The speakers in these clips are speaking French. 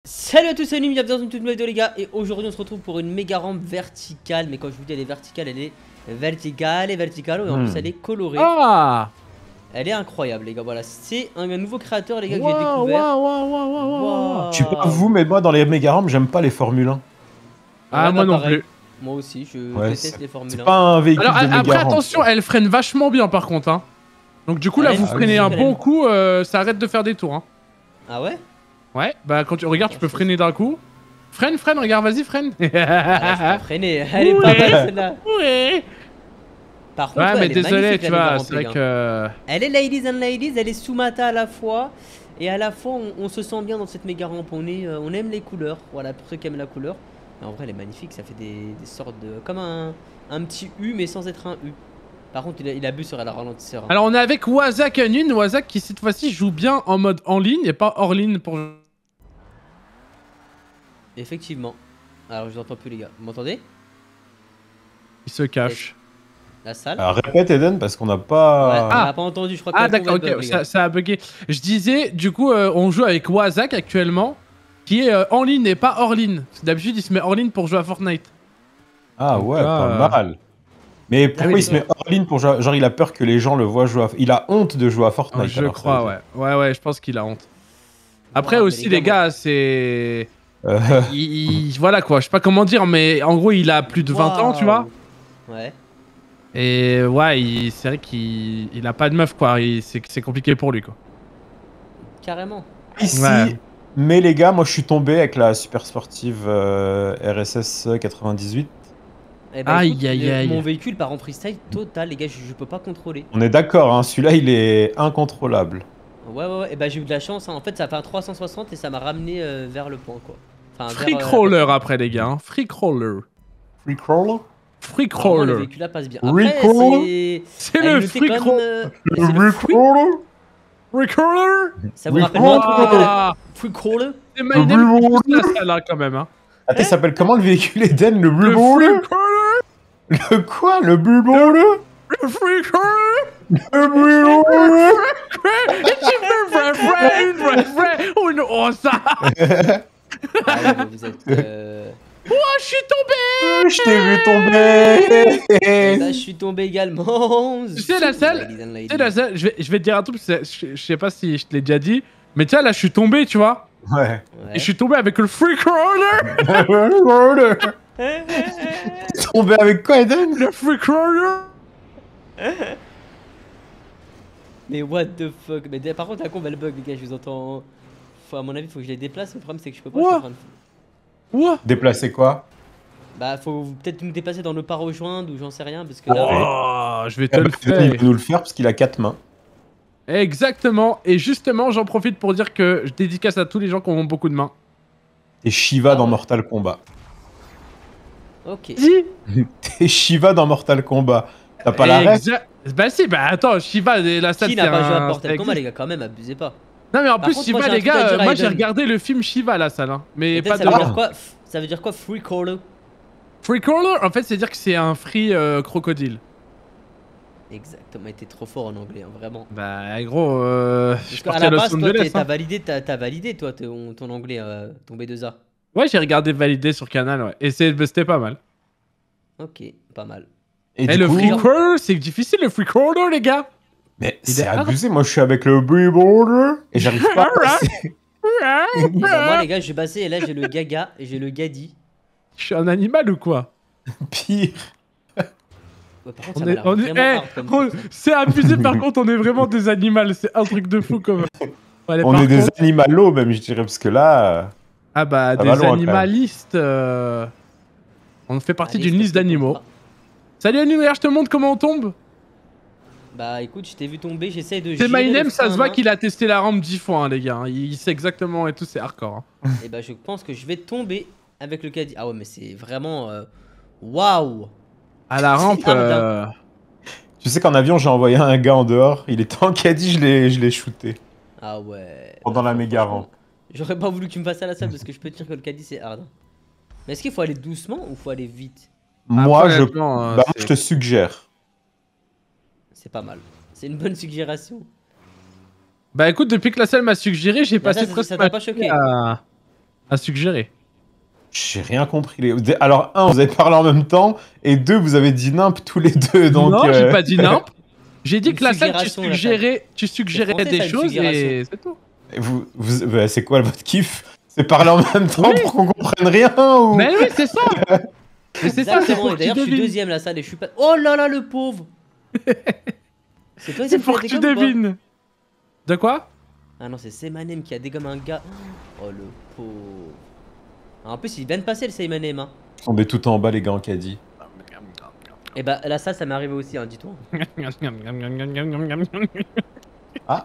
Salut à tous, c'est Num, bienvenue dans une toute nouvelle vidéo les gars. Et aujourd'hui on se retrouve pour une méga rampe verticale. Mais quand je vous dis elle est verticale, elle est verticale et verticale. Et en plus elle est colorée. Ah, Elle est incroyable les gars, voilà. C'est un nouveau créateur les gars que j'ai waouh, découvert. waouh, waouh, waouh, waouh, waouh. Je sais pas vous, mais moi dans les méga rampes, j'aime pas les Formule 1. Ah, Ouais, moi non pareil. plus. Moi aussi, je Ouais, déteste les Formule 1. c'est pas un véhicule Alors de méga après rampe. attention, elle freine vachement bien par contre hein. Donc du coup là Ouais, vous c'est freinez vrai. un bon coup, ça arrête de faire des tours hein. Ah ouais? Ouais, bah quand tu regardes tu peux freiner d'un coup. Freine, regarde, vas-y freine. Ah là, je peux freiner. Elle est pas mal celle-là. Ouais. Par contre, Ouais ouais, mais elle est désolé, magnifique, tu la méga vois, rampe, c'est les vrai gars. que... Elle est ladies and ladies, elle est Sumata à la fois. Et à la fois, on se sent bien dans cette méga rampe. On aime les couleurs. Voilà, pour ceux qui aiment la couleur. Mais en vrai, elle est magnifique. Ça fait des sortes de. Comme un petit U, mais sans être un U. Par contre, il abuse sur la ralentisseur. Hein. Alors on est avec Wazak Anun, Wazak qui cette fois-ci joue bien en mode en ligne et pas hors ligne pour... Effectivement. Alors, je vous entends plus, les gars. Vous m'entendez? Il se cache. La salle. Alors, répète Eden parce qu'on n'a Ouais, pas. on n'a pas entendu. Je crois que Ah la d'accord, conve, elle ok, bug, les gars. ça a bugué. Je disais, du coup, on joue avec Wazak actuellement, qui est en ligne et pas hors ligne. D'habitude, il se met hors ligne pour jouer à Fortnite. Ah Donc ouais, là, pas mal. Mais pourquoi oui, il se met hors ligne pour jouer? Genre il a peur que les gens le voient jouer à... Il a honte de jouer à Fortnite. Je alors, crois, ça veut ouais. dire. Ouais, je pense qu'il a honte. Après Ouais, mais aussi, les gars, c'est... Euh, Voilà quoi, je sais pas comment dire, mais en gros, il a plus de 20 ans, tu vois. Ouais. Et ouais, c'est vrai qu'il a pas de meuf, quoi. C'est compliqué pour lui, quoi. Carrément. Ici, Ouais. mais les gars, moi je suis tombé avec la super sportive RSS 98. Eh ben, Aïe, écoute, aïe, aïe. mon véhicule part en freestyle total, les gars. Je peux pas contrôler. On est d'accord, hein, celui-là il est incontrôlable. Ouais. Et bah, j'ai eu de la chance. Hein. En fait, ça a fait un 360 et ça m'a ramené vers le point, quoi. Enfin, Free vers, crawler après, les gars. Hein. Free crawler. Free crawler? Free Apparemment, le crawler. véhicule là passe bien. Free Après, crawler? C'est elle est le notée free comme, crawler. c'est le Free crawler? Free crawler. Ça vous Free rappelle pas un truc de crawler. Ah, Free crawler? c'est my name qui pousse la salle, hein, quand même. Hein. Attends, il s'appelle comment le véhicule Eden? Le Blue Le Ball? free crawler. Le quoi? Le Blue Ball? Le free crawler. Le Blue Ball? Oh non, oh ça. Ah ouais, mais vous êtes. Oh, je suis tombé. Je t'ai vu tomber. Eh ben, je suis tombé également. Tu sais, la salle, Ladies and ladies. Tu sais, la salle, je vais te dire un truc, je sais pas si je te l'ai déjà dit, mais tu sais, là, je suis tombé, tu vois. Ouais. Ouais. Et je suis tombé avec le free crawler. Tombé avec quoi, Eden? Le free crawler. Mais what the fuck? Mais par contre, la combe elle bug, les gars. Je vous entends. À mon avis, faut que je les déplace. Le problème, c'est que je peux pas. Je suis en train de- Ouah. Déplacer quoi? Bah, faut peut-être nous dépasser dans le pas rejoindre ou j'en sais rien. Parce que là. Oh, je vais te le Il faire. peut nous le faire parce qu'il a 4 mains. Exactement. Et justement, j'en profite pour dire que je dédicace à tous les gens qui ont beaucoup de mains. T'es Shiva Ah dans ouais. Mortal Kombat. Ok. T'es Shiva dans Mortal Kombat. T'as pas la ref? Bah si, bah attends, Shiva, la salle Qui c'est n'a pas joué à un... Mortal ça Kombat, les existe. gars? Quand même, abusez pas. Non mais en Par plus, contre, moi, Shiva, j'ai un les truc à gars, dire à moi j'ai Eden. regardé le film Shiva, la salle. Hein, mais Et pas ça de... veut dire quoi? Ça veut dire quoi, free crawler? Free crawler, en fait, c'est dire que c'est un free crocodile. Exactement, t'es trop fort en anglais, hein, vraiment. Bah gros, je suis Parce parti qu'à à la Los base, toi, Angeles. t'as Hein. validé, t'as validé, toi, ton anglais, ton B2A. Ouais, j'ai regardé validé sur Canal, ouais. Et c'était pas mal. Ok, pas mal. Et Et du le coup... free crawler, c'est difficile le free crawler, les gars. Mais Il c'est est abusé, moi je suis avec le Blue Border et j'arrive pas à passer. Et bah, moi, les gars, je vais passer et là, j'ai le gaga et j'ai le gadi. Je suis un animal ou quoi? Pire. Ouais, par contre, ça m'a l'air vraiment hard comme truc, ça. C'est abusé, par contre, on est vraiment des animaux. C'est un truc de fou, comme. Allez, On par est des contre- animalos même, je dirais, parce que là... Ah bah, Ça des va loin, quand même. animalistes. On fait partie Allez, d'une je liste passe le d'animaux. contrat. Salut Anu, regarde, je te montre comment on tombe. Bah écoute, je t'ai vu tomber, j'essaye de C'est gérer My le Name, ça frein se à voit main. qu'il a testé la rampe 10 fois, hein, les gars. Il sait exactement et tout, c'est hardcore. Hein. Et bah je pense que je vais tomber avec le caddie. Ah ouais, mais c'est vraiment... Waouh. À la rampe. hard, Tu sais qu'en avion, j'ai envoyé un gars en dehors, il était en caddie, je l'ai shooté. Ah ouais. Pendant la méga rampe. J'aurais pas voulu que tu me fasses à la salle parce que je peux te dire que le caddie c'est hard. Mais est-ce qu'il faut aller doucement ou faut aller vite? Moi, Après, je... honnêtement, Bah, c'est- je te suggère. C'est pas mal. C'est une bonne suggération. Bah écoute, depuis que la salle m'a suggéré, j'ai Mais passé ça presque t'a ma pas vie choqué? à... à suggérer. J'ai rien compris. Alors, un, vous avez parlé en même temps, et deux, vous avez dit nimp tous les deux. Donc, Non, j'ai pas dit nimp. J'ai dit Une que la salle, suggération, tu suggérais français, des ça, une choses suggération. et c'est tout. bah, c'est quoi votre kiff? C'est parler en même temps Oui. pour qu'on comprenne rien ou... Mais oui, c'est ça. Mais c'est ça, c'est Exactement. pour Et que tu d'ailleurs, je suis devines. deuxième la salle et je suis pas. Oh là là, le pauvre. C'est toi qui C'est as fait pour la que tu dégomme ou pas devines. De quoi? Ah non, c'est Semanem qui a dégommé un gars. Oh le pauvre. Ah, en plus, il vient de passer le Semanem. Hein. On est tout en bas, les gars, en caddie. Et bah là, ça m'est arrivé aussi, hein, dis-toi. Ah,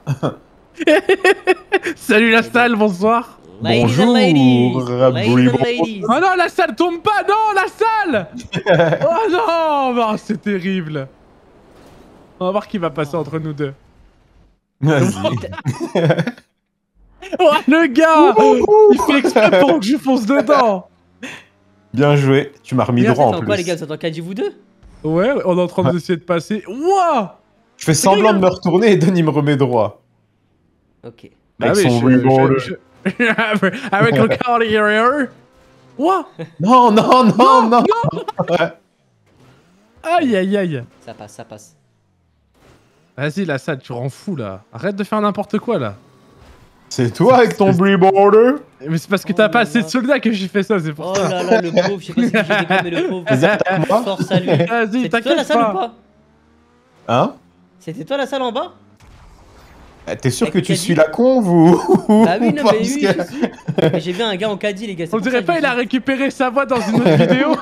Salut la salle, bonsoir. Ladies bonjour, and ladies. Ladies and Bribon. ladies. Oh non, la salle tombe pas. Non, la salle. Oh non, non, c'est terrible. On va voir qui va passer entre nous deux. Vas-y. Oh le gars, il fait exprès pour que je fonce dedans. Bien joué. Tu m'as remis Mais droit ça en fait plus. quoi, les gars? Vous êtes en caddie, vous deux? Ouais, on est en train d'essayer de passer. Wouah. Je fais semblant de me retourner et Denis me remet droit. Ok. Bah Avec oui, son reborder. avec le carrier. Wouah. Non, non, non, non. Aïe aïe aïe. Ça passe, ça passe. Vas-y la salle, tu rends fou là. Arrête de faire n'importe quoi là. C'est toi avec ton reborder. Mais c'est parce que Oh t'as pas là assez de là. soldats que j'ai fait ça, c'est pour Oh ça. là là, le pauvre. Je sais pas si j'ai dégommé le pauvre. Vas-y, attaque-moi. Force à lui. Vas-y, C'était toi la t'inquiète salle ou pas. pas? Hein? C'était toi la salle en bas? T'es sûr Avec que tu caddie. suis la conve ou... Bah oui, non, Parce mais oui, que- je suis. Mais j'ai vu un gars en caddie, les gars. c'est On pour ça dirait que pas je il a dis- récupéré sa voix dans une autre vidéo.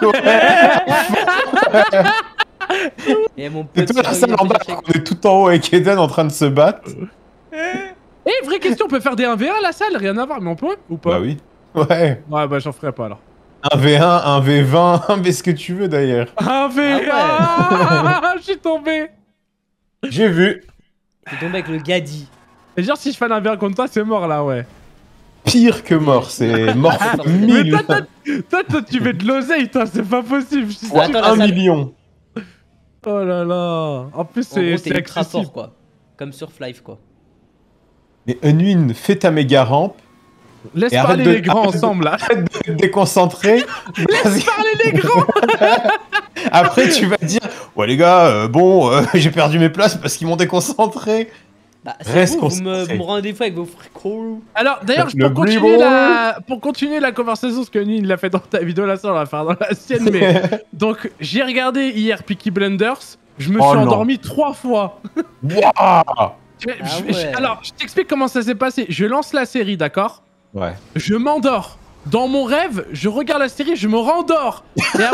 Et mon C'est pote, toi la il salle a en bas, fait chercher- on est tout en haut avec Eden en train de se battre. Eh, vraie question, on peut faire des 1v1 à la salle, rien à voir, mais on peut ou pas? Bah oui. Ouais. Ouais, bah j'en ferai pas alors. Un V1, un V20, un V ce que tu veux d'ailleurs. 1v1. Ah Je suis tombé. J'ai vu. T'es tombé avec le gaddi. Et genre, si je fais un 1v1 contre toi, c'est mort là, ouais. Pire que mort, c'est mort Ah, fois Mais 1000. toi, tu veux de l'oseille, toi, c'est pas possible. Je suis Fois Attends, la 1 salle- million. Oh là là. En plus, En gros, c'est t'es ultra accessible. fort, quoi. Comme sur Flive, quoi. Mais Unwin, fais ta méga rampe. Laisse Et arrête parler de- les grands arrête de- ensemble là. Arrête de te déconcentrer. Parce que Parlez les grands. après, tu vas dire ouais, les gars, bon, j'ai perdu mes places parce qu'ils m'ont déconcentré. Bah, Reste c'est vous, vous concentré. me rendez fou avec vos frécots. Alors d'ailleurs, Le pour continuer la conversation, parce que Nini il l'a fait dans ta vidéo là, ça on va faire dans la sienne, mais donc j'ai regardé hier Peaky Blinders, je me Oh suis non. endormi 3 fois. Waouh. Alors je t'explique comment ça s'est passé. Je lance la série, d'accord? Ouais. Je m'endors. Dans mon rêve, je regarde la série, je me rendors. Et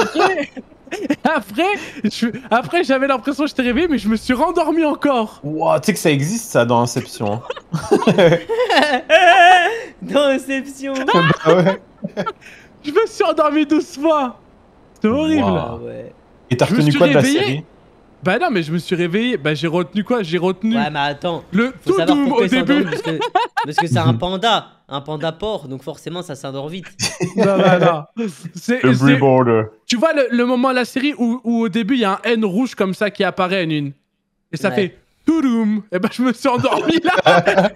après j'avais l'impression que j'étais réveillé, mais je me suis rendormi encore. Wow, tu sais que ça existe ça dans Inception. Hein. Dans Inception. Bah ouais. Je me suis endormi 12 fois. C'est horrible. Wow. Ah ouais. Et t'as Je me retenu suis quoi de la réveillé. série? Bah non, mais je me suis réveillé. Bah j'ai retenu quoi? J'ai retenu Ouais, mais attends. le Faut tout savoir doux pourquoi au il s'endort début. parce que c'est un panda porc, donc forcément ça s'endort vite. Non, non, non. Le Reborder. Tu vois le moment de la série où au début il y a un N rouge comme ça qui apparaît en une. Et ça Ouais. fait toudoum. Et bah je me suis endormi là.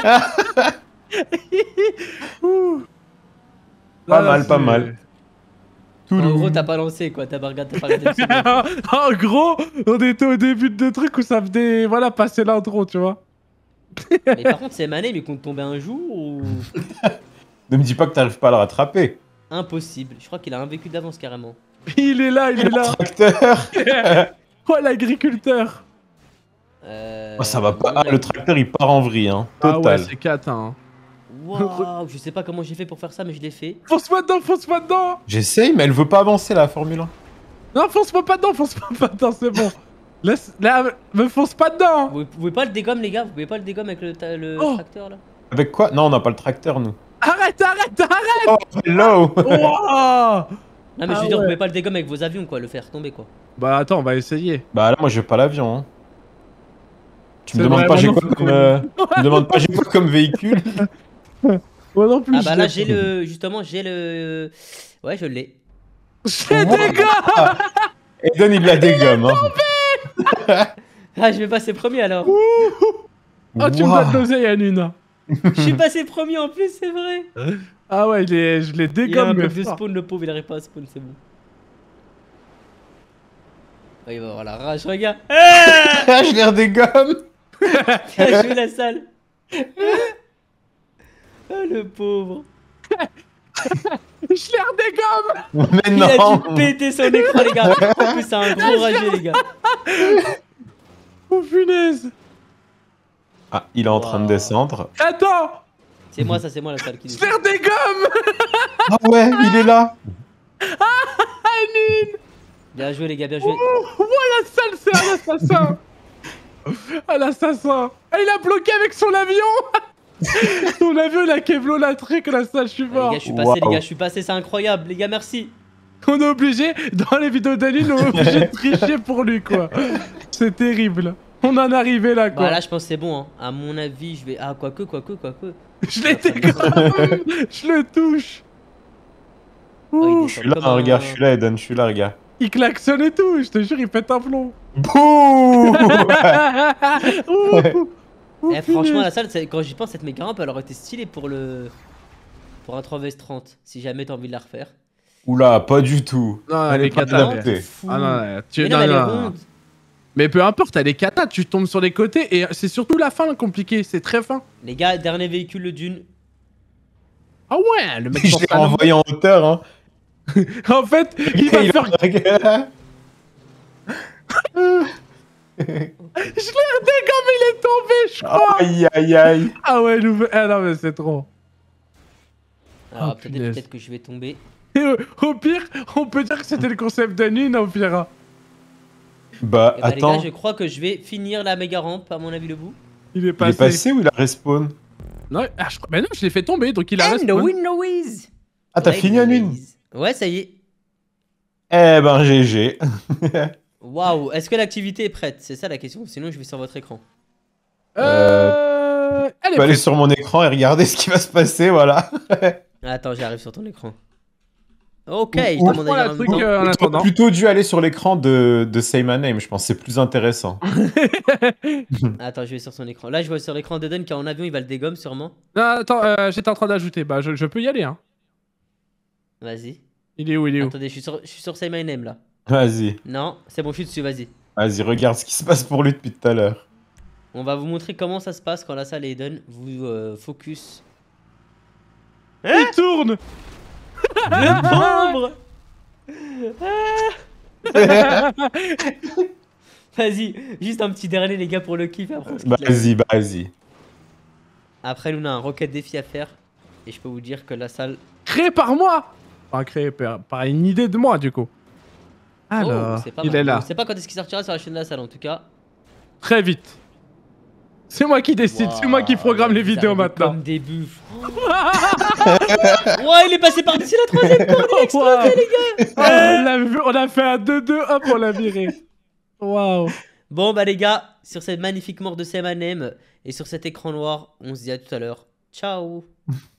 Ouh. Pas Là, mal, c'est- pas mal. En gros, t'as pas lancé quoi, t'as pas regardé le film. En gros, on était au début de trucs où ça venait voilà, passer l'intro, tu vois. Mais par contre, c'est Mané, mais il compte tomber un jour ou. Ne me dis pas que t'arrives pas à le rattraper. Impossible. Je crois qu'il a un vécu d'avance carrément. Il est là, il est là. Tracteur. Oh l'agriculteur. Oh, ça va pas. non, Ah, le tracteur il part en vrille, hein. Ah ouais, Total. c'est 4 hein. Waouh, je sais pas comment j'ai fait pour faire ça, mais je l'ai fait. Fonce-moi dedans. J'essaye, mais elle veut pas avancer la Formule 1. Non, fonce-moi pas dedans, c'est bon. Laisse, là, me fonce pas dedans. Vous pouvez pas le dégomme, les gars, vous pouvez pas le dégomme avec le Oh. tracteur là. Avec quoi? Non, on n'a pas le tracteur, nous. Arrête. Oh, hello. Wow. Non, mais je Ah veux dire, vous ouais. pouvez pas le dégomme avec vos avions quoi, le faire tomber quoi. Bah attends, on va essayer. Bah là, moi, j'ai pas l'avion, hein. Tu me C'est demandes vrai, pas moi j'ai non quoi plus. comme... tu me demandes pas j'ai quoi comme véhicule? Moi non plus. Ah bah je là, l'ai. j'ai le. Justement, j'ai le. Ouais, je l'ai. J'ai des gars. Eden, il la dégomme, hein. Ah, je vais passer premier alors. Oh, tu me Wow. donnes l'oseille à Nuna. Je suis passé premier en plus, c'est vrai. Ah ouais, je l'ai Il a un dégomme, mais bug de fort. spawn, le pauvre, il arrive pas à spawn, c'est bon. Oh, il va avoir la rage, regarde. Ah, Je l'air des gommes. bien joué la salle. Ah, le pauvre. Je l'ai redégomme. Mais Il a non. dû péter son écran, les gars. En plus, c'est un gros rageux, les gars. Oh punaise. Ah, il est en train de Wow. descendre. Attends. C'est moi, ça, c'est moi la salle qui Je descend. l'ai redégomme. Ah ouais, il est là. Bien joué, les gars, bien joué. Oh, la salle, c'est un assassin. Ah, l'assassin. Ah, il a bloqué avec son avion. Son avion, il a kevlo la trique, la salle, je suis Ah, les mort. gars, je suis passé, Wow. les gars, je suis passé, c'est incroyable. Les gars, merci. On est obligé, dans les vidéos d'Aline, on est obligé de tricher pour lui, quoi. C'est terrible. On en est arrivé là, quoi. Bah, là, je pense que c'est bon, hein. À mon avis, je vais. Ah, quoique. Je l'ai dégomme. Je le touche. Oh, Ouh, Je suis là, hein, regarde, je suis là, Eden, je suis là, regarde. il klaxonne et tout, je te jure, il pète un plomb. Bouh. Ouh, ouh, Eh, franchement, punaise. la salle, quand j'y pense, cette méga rampe, elle aurait été stylée pour le. Pour un 3vs30, si jamais t'as envie de la refaire. Oula, pas du tout. Non, elle est pas cata. adaptée. Fou. Ah non, tu... Mais non, non, mais elle est non. ronde. Mais peu importe, elle est cata, tu tombes sur les côtés et c'est surtout la fin compliquée, c'est très fin. Les gars, dernier véhicule, le Dune. Ah ouais, le mec Je porte l'ai pas le- envoyé en hauteur, hein. En fait, il va faire... Regarde. Je l'ai redégommé, il est tombé, je crois. Aïe, aïe, aïe. Ah ouais, ah non, mais c'est trop. Alors, Oh, punaise. peut-être que je vais tomber. Et au pire, on peut dire que c'était le concept d'Anine, au pire. Bah, Eh bah, les attends. gars, je crois que je vais finir la méga rampe, à mon avis, le bout. Il est Il est passé. passé ou il a respawn? Non, ah, mais non, je l'ai fait tomber, donc il a And the respawn. winner is. Ah, t'as fini en une? Ouais, ça y est. Eh ben, GG. Waouh, est-ce que l'activité est prête? C'est ça la question, sinon je vais sur votre écran. Elle est Je peux aller prête. sur mon écran et regarder ce qui va se passer, voilà. Attends, j'arrive sur ton écran. Ok, Ou- je ou- demande voilà, à dire en truc, même temps. en T'aurais attendant. plutôt dû aller sur l'écran de Say My Name, je pense, c'est plus intéressant. Attends, je vais sur son écran. Là, je vois sur l'écran d'Eden qui est en avion, il va le dégomme sûrement. Non, attends, j'étais en train d'ajouter. Bah, je peux y aller, hein. Vas-y. Il est où, il est où? Attendez, je suis sur Say My Name là. Vas-y, Non, c'est bon, je suis dessus, vas-y. vas-y, regarde ce qui se passe pour lui depuis tout à l'heure. On va vous montrer comment ça se passe quand la salle est Eden. Vous focus. Il tourne. Le pauvre. Vas-y, juste un petit dernier les gars pour le kiff. Après, on se quitte là. Vas-y, vas-y. Après, nous on a un rocket défi à faire. Et je peux vous dire que la salle. Créé par moi. Enfin, créé par une idée de moi, du coup. Alors, Oh, c'est pas il mal. est là. On sait pas quand est-ce qu'il sortira sur la chaîne de la salle en tout cas. Très vite. C'est moi qui décide, c'est moi qui programme les Vous vidéos arrivez maintenant. Comme des buffles. Ouais, il est passé par-dessus la troisième corde, il a explosé, les gars. On a fait un 2-2, hop, on l'a viré. Waouh. Bon, bah, les gars, sur cette magnifique mort de Semanem et sur cet écran noir, on se dit à tout à l'heure. Ciao.